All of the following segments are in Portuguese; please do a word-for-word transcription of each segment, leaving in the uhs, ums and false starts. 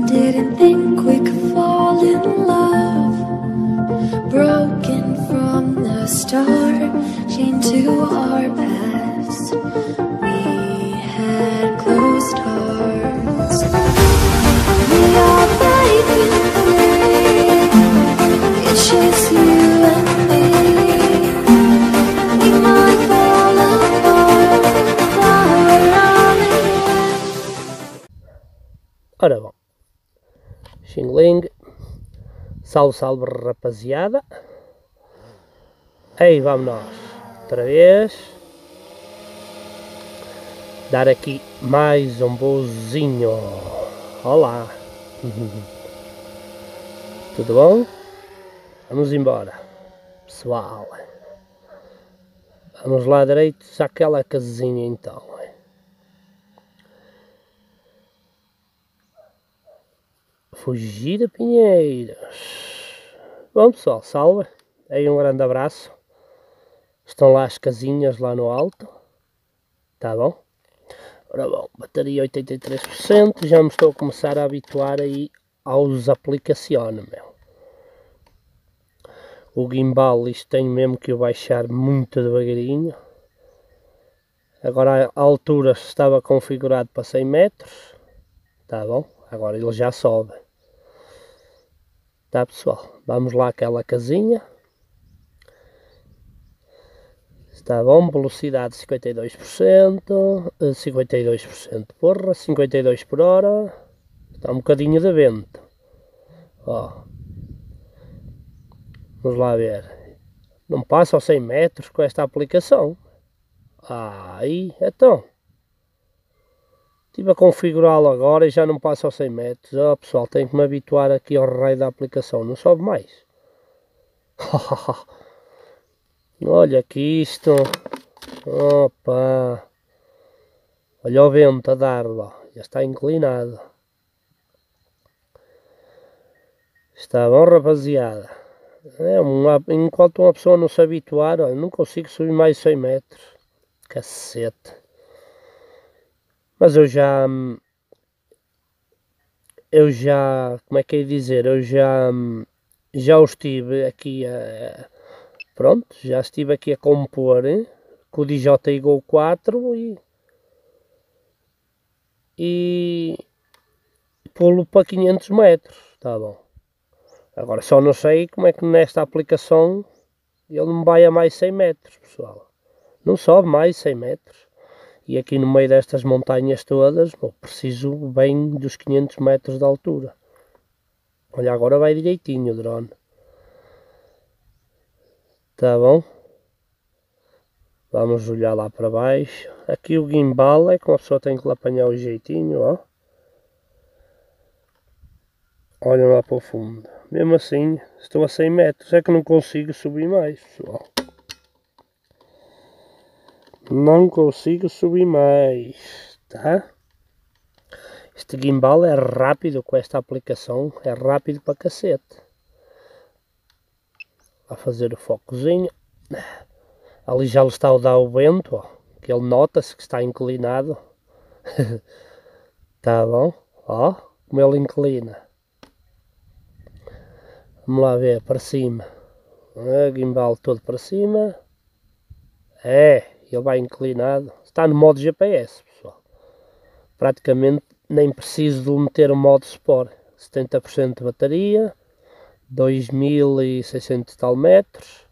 Didn't think we could fall in love. Broken from the start, chained to our past. We had closed hearts. We are breaking free. It's just you and me. We might fall apart, but we're all in one. Ora bom, Xingling, salve, salve rapaziada, aí vamos nós, outra vez, dar aqui mais um bozinho, olá, tudo bom? Vamos embora, pessoal, vamos lá direitos àquela casinha então. Fugir a Pinheiros. Bom pessoal, salve, aí um grande abraço. Estão lá as casinhas lá no alto, tá bom? Ora bom, bateria oitenta e três por cento, já me estou a começar a habituar aí aos aplicações, meu. O gimbal, isto tem mesmo que eu baixar muito devagarinho. Agora a altura estava configurado para cem metros, tá bom? Agora ele já sobe. Tá pessoal, vamos lá àquela casinha. Está bom, velocidade cinquenta e dois por cento, cinquenta e dois por cento, porra, cinquenta e dois por hora. Está um bocadinho de vento. Ó. Vamos lá ver. Não passa aos cem metros com esta aplicação. Ah, aí, então. Estive a configurá-lo agora e já não passa aos cem metros. Oh, pessoal, tenho que me habituar aqui ao raio da aplicação. Não sobe mais. Olha aqui isto. Opa. Olha o vento a dar lá. Já está inclinado. Está bom, rapaziada. É uma, enquanto uma pessoa não se habituar, olha, não consigo subir mais cem metros. Cacete. Mas eu já, eu já, como é que é dizer, eu já, já o estive aqui a, pronto, já estive aqui a compor, hein, com o D J I Go quatro e, e pulo para quinhentos metros, tá bom. Agora só não sei como é que nesta aplicação ele não vai a mais cem metros, pessoal. Não sobe mais cem metros. E aqui no meio destas montanhas todas, bom, preciso bem dos quinhentos metros de altura. Olha, agora vai direitinho o drone. Tá bom? Vamos olhar lá para baixo. Aqui o gimbal é que uma pessoa tem que lhe apanhar o jeitinho, ó. Olha lá para o fundo. Mesmo assim, estou a cem metros, é que não consigo subir mais, pessoal. Não consigo subir mais, tá? Este gimbal é rápido com esta aplicação, é rápido para cacete. A fazer o focozinho. Ali já lhe está a dar o vento, ó, que ele nota-se que está inclinado. Tá bom? Ó, como ele inclina. Vamos lá ver, para cima. O gimbal todo para cima. É, ele vai inclinado. Está no modo G P S, pessoal. Praticamente nem preciso de meter o modo Sport. setenta por cento de bateria. dois mil e seiscentos tal metros.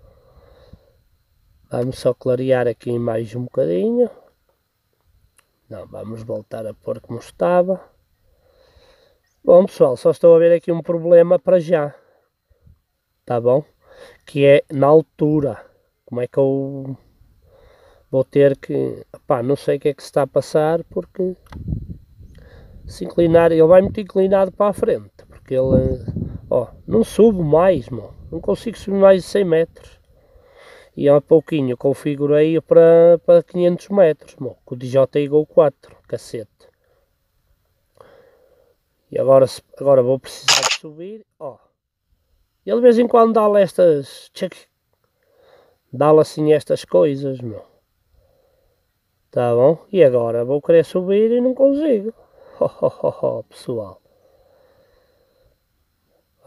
Vamos só clarear aqui mais um bocadinho. Não, vamos voltar a pôr como estava. Bom pessoal, só estou a ver aqui um problema para já. Tá bom? Que é na altura. Como é que eu vou ter que... Epá, não sei o que é que se está a passar, porque se inclinar, ele vai muito inclinado para a frente. Porque ele... Ó, não subo mais, mano. Não consigo subir mais de cem metros. E há pouquinho configurei para, para quinhentos metros, mano, com o D J I Go quatro, cacete. E agora, agora vou precisar de subir, ó. Ele de vez em quando dá-lhe estas... Dá-lhe assim estas coisas, meu. Tá bom? E agora vou querer subir e não consigo. Oh, oh, oh, oh, pessoal.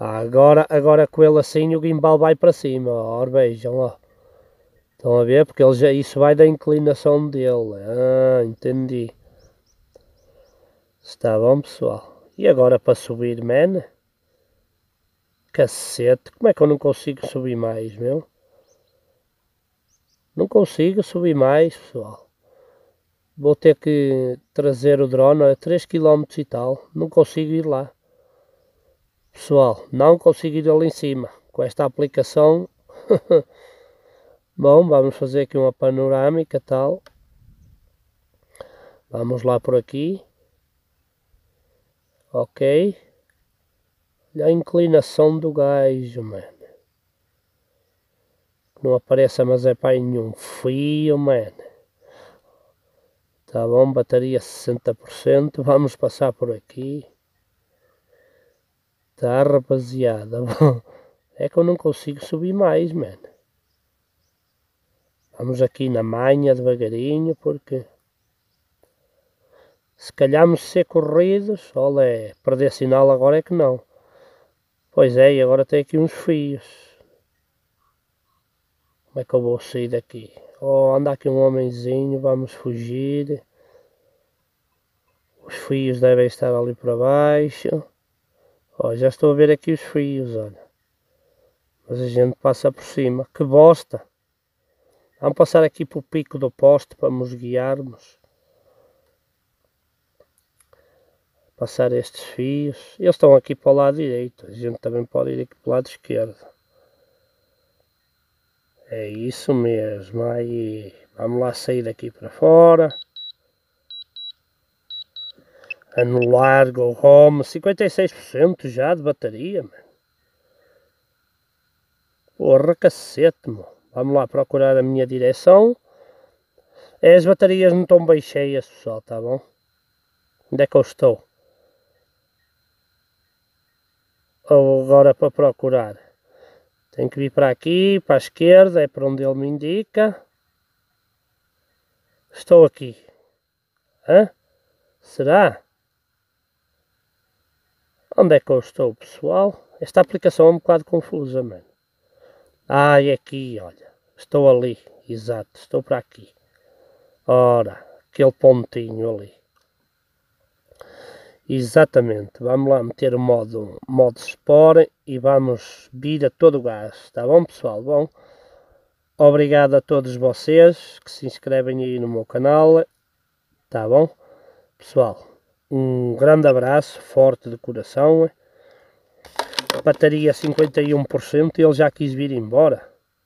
Ah, agora, agora com ele assim o gimbal vai para cima, ó, ora vejam lá. Estão a ver? Porque ele já, isso vai da inclinação dele. Ah, entendi. Está bom, pessoal. E agora para subir, man? Cacete, como é que eu não consigo subir mais, meu? Não consigo subir mais, pessoal. Vou ter que trazer o drone a três quilómetros e tal. Não consigo ir lá. Pessoal, não consigo ir ali em cima. Com esta aplicação. Bom, vamos fazer aqui uma panorâmica tal. Vamos lá por aqui. Ok. Olha a inclinação do gajo, mano. Não aparece, mas é para nenhum fio, mano. Tá bom, bateria sessenta por cento. Vamos passar por aqui. Tá, rapaziada. É que eu não consigo subir mais, mano. Vamos aqui na manha devagarinho, porque se calharmos ser corridos, olha, perder sinal agora é que não. Pois é, e agora tem aqui uns fios. Como é que eu vou sair daqui? Oh, anda aqui um homenzinho, vamos fugir. Os fios devem estar ali para baixo. Oh, já estou a ver aqui os fios, olha. Mas a gente passa por cima. Que bosta! Vamos passar aqui para o pico do poste para nos guiarmos. Passar estes fios. Eles estão aqui para o lado direito. A gente também pode ir aqui para o lado esquerdo. É isso mesmo. Aí vamos lá sair daqui para fora. Anular Go Home. cinquenta e seis por cento já de bateria, mano. Porra, cacete, mano. Vamos lá procurar a minha direção. As baterias não estão bem cheias, pessoal, tá bom? Onde é que eu estou? Ou agora para procurar. Tenho que vir para aqui, para a esquerda, é para onde ele me indica. Estou aqui. Hã? Será? Onde é que eu estou, pessoal? Esta aplicação é um bocado confusa, mano. Ah, é aqui, olha. Estou ali, exato, estou para aqui. Ora, aquele pontinho ali. Exatamente, vamos lá meter o modo, modo Sport e vamos vir a todo o gás, tá bom, pessoal? Bom, obrigado a todos vocês que se inscrevem aí no meu canal, tá bom? Pessoal, um grande abraço, forte de coração. Bateria cinquenta e um por cento e ele já quis vir embora.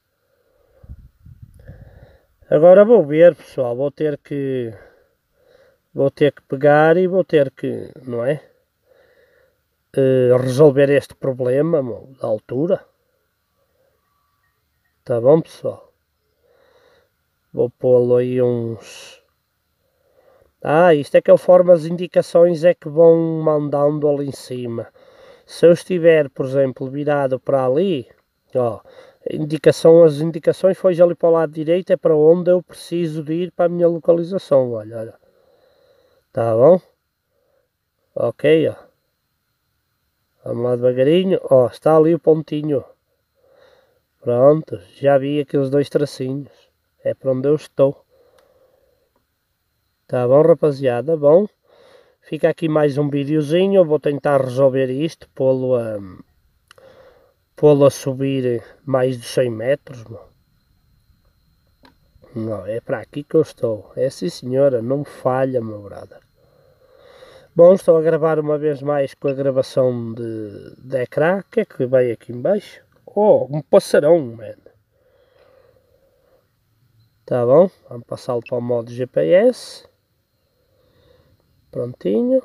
Agora vou ver, pessoal, vou ter que... Vou ter que pegar e vou ter que, não é? Uh, resolver este problema, meu, da altura. Tá bom, pessoal? Vou pô-lo aí uns... Ah, isto é que eu formo as indicações é que vão mandando ali em cima. Se eu estiver, por exemplo, virado para ali, ó, indicação, as indicações foi ali para o lado direito, é para onde eu preciso de ir para a minha localização, olha, olha. Tá bom? Ok, ó. Vamos lá devagarinho, ó, está ali o pontinho. Pronto, já vi aqueles dois tracinhos. É para onde eu estou. Tá bom, rapaziada? Bom, fica aqui mais um videozinho. Eu vou tentar resolver isto, pô-lo a, pô-lo a subir mais de cem metros. Não, é para aqui que eu estou. É sim, senhora, não me falha, meu brother. Bom, estou a gravar uma vez mais com a gravação de, de ecrã. O que é que vai aqui embaixo? Oh, um passarão, mano. Tá bom, vamos passá-lo para o modo G P S. Prontinho.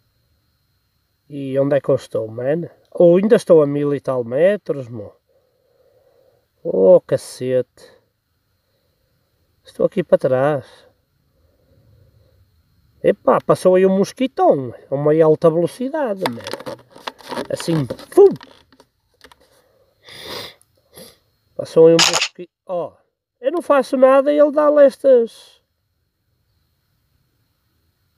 E onde é que eu estou, mano? Oh, ainda estou a mil e tal metros, mo. Oh, cacete. Estou aqui para trás. Epá, passou aí um mosquitão, a uma alta velocidade, mano. Assim, fum! Passou aí um mosquitão. Ó, oh, eu não faço nada e ele dá-lhe estas...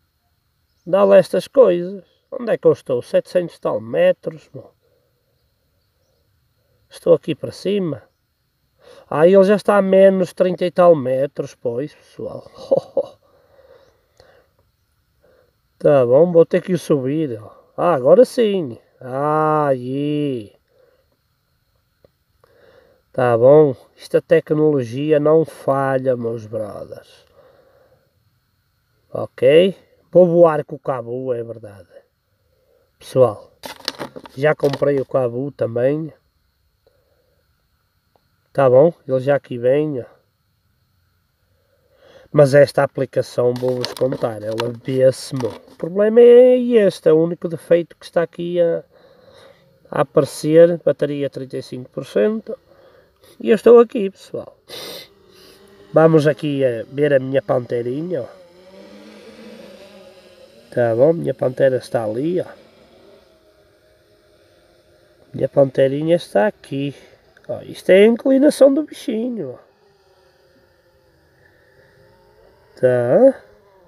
Dá-lhe estas coisas. Onde é que eu estou? setecentos tal metros, mano. Estou aqui para cima. Ah, ele já está a menos trinta e tal metros, pois, pessoal. Tá bom, vou ter que o subir. Ah, agora sim. Ah, aí. Tá bom. Esta tecnologia não falha, meus brothers. Ok? Vou voar com o Cabu, é verdade. Pessoal, já comprei o Cabu também. Tá bom? Ele já aqui vem. Mas esta aplicação, vou-vos contar, ela vê-se-me. O problema é este, é o único defeito que está aqui a, a aparecer. Bateria trinta e cinco por cento. E eu estou aqui, pessoal. Vamos aqui a ver a minha panteirinha. Ó. Tá bom? Minha pantera está ali, ó. Minha panteirinha está aqui. Ó, isto é a inclinação do bichinho. Ó. Tá.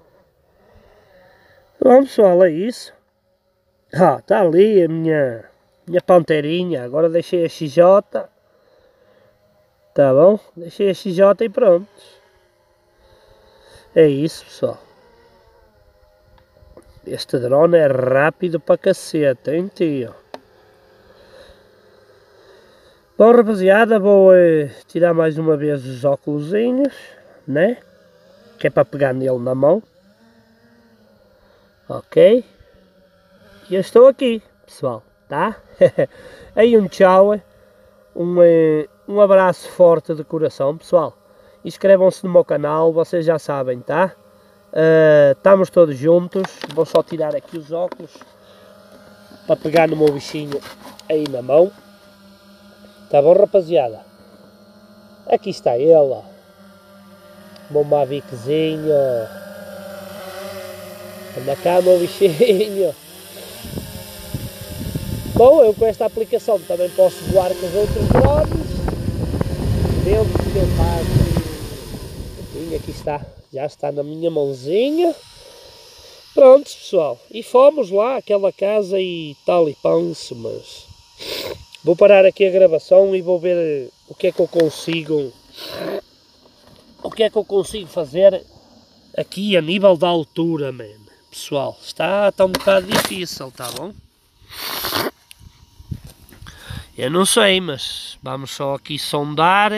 Bom, pessoal, é isso. Ah, está ali a minha, minha panteirinha. Agora deixei a X J. Tá bom? Deixei a X J e pronto. É isso, pessoal. Este drone é rápido para cacete, hein, tio? Bom, rapaziada, vou eh, tirar mais uma vez os óculosinhos, né? Que é para pegar nele na mão. Ok? E eu estou aqui, pessoal, tá? Aí um tchau, um, eh, um abraço forte de coração, pessoal. Inscrevam-se no meu canal, vocês já sabem, tá? Uh, estamos todos juntos. Vou só tirar aqui os óculos para pegar no meu bichinho aí na mão. Tá bom, rapaziada? Aqui está ele, ó. Meu Maviczinho. Anda cá, meu bichinho. Bom, eu com esta aplicação também posso voar com os outros drones. Dentro do que eu faço. Aqui está, já está na minha mãozinha. Pronto, pessoal. E fomos lá àquela casa e tal e panço, mas... Vou parar aqui a gravação e vou ver o que é que eu consigo... O que é que eu consigo fazer aqui a nível da altura, man. Pessoal, está, está um bocado difícil, tá bom? Eu não sei, mas vamos só aqui sondar.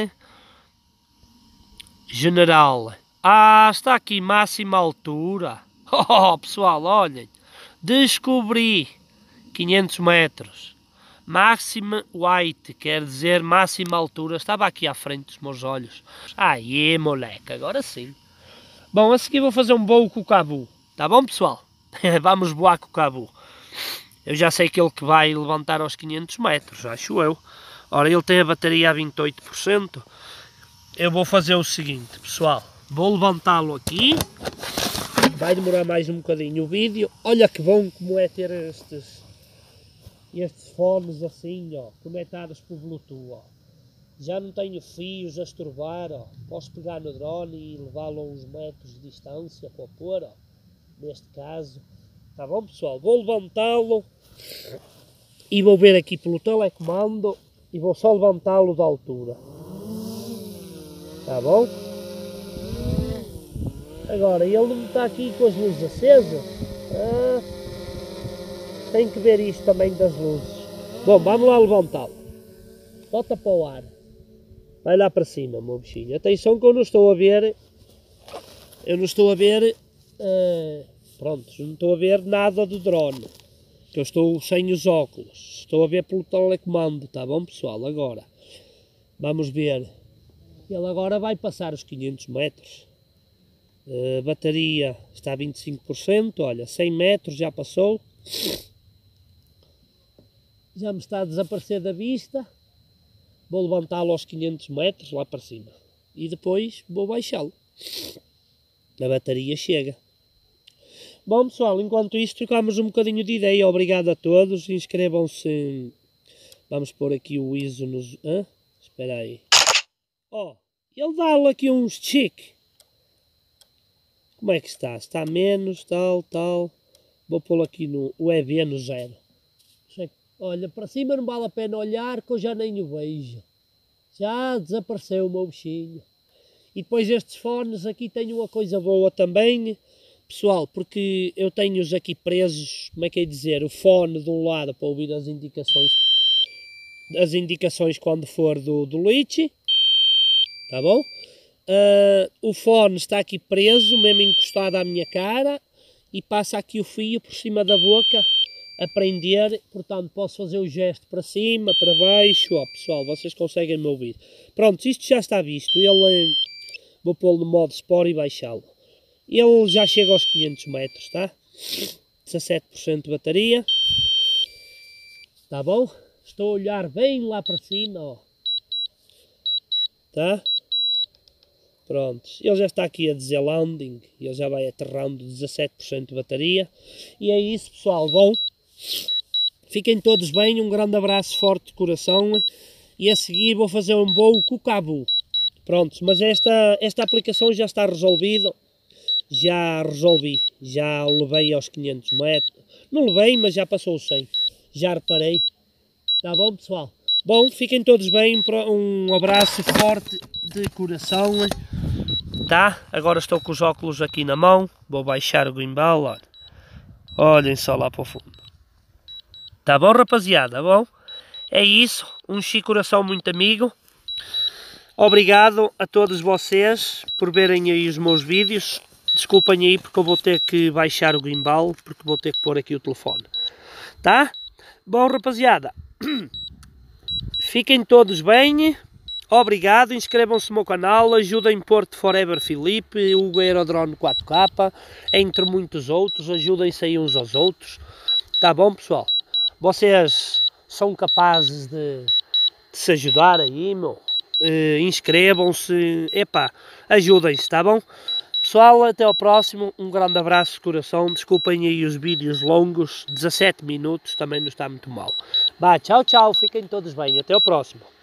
General. Ah, está aqui máxima altura. Oh, pessoal, olhem. Descobri quinhentos metros. Máxima height, quer dizer máxima altura. Estava aqui à frente dos meus olhos. Aí, moleque, agora sim. Bom, a seguir vou fazer um voo com o Cabu. Tá bom, pessoal? Vamos voar com o Cabu. Eu já sei que ele que vai levantar aos quinhentos metros, acho eu. Ora, ele tem a bateria a vinte e oito por cento. Eu vou fazer o seguinte, pessoal. Vou levantá-lo aqui. Vai demorar mais um bocadinho o vídeo. Olha que bom como é ter estes, estes fones assim, ó, conectados por Bluetooth, ó. Já não tenho fios a estorbar, ó. Posso pegar no drone e levá-lo a uns metros de distância para pôr, ó. Neste caso. Tá bom, pessoal? Vou levantá-lo e vou ver aqui pelo telecomando e vou só levantá-lo da altura. Tá bom? Agora, ele não está aqui com as luzes acesas. Ah, tem que ver isto também das luzes. Bom, vamos lá levantá-lo. Bota para o ar. Vai lá para cima, meu bichinho. Atenção que eu não estou a ver... Eu não estou a ver... Uh, pronto, não estou a ver nada do drone. Que eu estou sem os óculos. Estou a ver pelo telecomando, tá bom, pessoal? Agora, vamos ver. Ele agora vai passar os quinhentos metros. A bateria está a vinte e cinco por cento, olha, cem metros já passou. Já me está a desaparecer da vista. Vou levantá-lo aos quinhentos metros, lá para cima. E depois vou baixá-lo. A bateria chega. Bom, pessoal, enquanto isto trocamos um bocadinho de ideia. Obrigado a todos. Inscrevam-se. Vamos pôr aqui o I S O nos... Hã? Espera aí. Ó, oh, ele dá-lhe aqui uns chique. Como é que está? Está menos, tal, tal. Vou pô-lo aqui no o E V no zero. Olha, para cima não vale a pena olhar que eu já nem o vejo. Já desapareceu o meu bichinho. E depois estes fones aqui têm uma coisa boa também, pessoal, porque eu tenho-os aqui presos, como é que é dizer, o fone de um lado para ouvir as indicações, as indicações quando for do, do Litchi, tá bom? Uh, o fone está aqui preso, mesmo encostado à minha cara, e passa aqui o fio por cima da boca a prender, portanto posso fazer o gesto para cima, para baixo, ó pessoal, vocês conseguem me ouvir. Pronto, isto já está visto, ele, vou pô-lo no modo Sport e baixá-lo. Ele já chega aos quinhentos metros, tá? dezassete por cento de bateria, tá bom? Estou a olhar bem lá para cima, ó. Tá? Pronto, ele já está aqui a dizer landing, ele já vai aterrando dezassete por cento de bateria. E é isso, pessoal, bom? Fiquem todos bem, um grande abraço forte de coração. E a seguir vou fazer um voo com o Cabu. Pronto, mas esta, esta aplicação já está resolvida. Já resolvi, já o levei aos quinhentos metros. Não levei, mas já passou os cem. Já reparei. Tá bom, pessoal? Bom, fiquem todos bem, um abraço forte de coração, tá? Agora estou com os óculos aqui na mão, vou baixar o gimbal, olha. Olhem só lá para o fundo. Tá bom, rapaziada, bom? É isso, um chico coração muito amigo. Obrigado a todos vocês por verem aí os meus vídeos. Desculpem aí porque eu vou ter que baixar o gimbal, porque vou ter que pôr aqui o telefone. Tá? Bom, rapaziada. Fiquem todos bem, obrigado, inscrevam-se no meu canal, ajudem Porto Forever Filipe, o Aerodrone quatro K, entre muitos outros, ajudem-se aí uns aos outros, tá bom pessoal? Vocês são capazes de, de se ajudar aí, meu, uh, inscrevam-se, epá, ajudem-se, tá bom? Pessoal, até ao próximo, um grande abraço de coração, desculpem aí os vídeos longos, dezassete minutos, também não está muito mal. Vá, tchau, tchau, fiquem todos bem, até ao próximo.